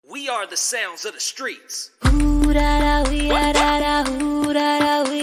We are the sounds of the streets. Ooh da da, we da da, ooh da da, we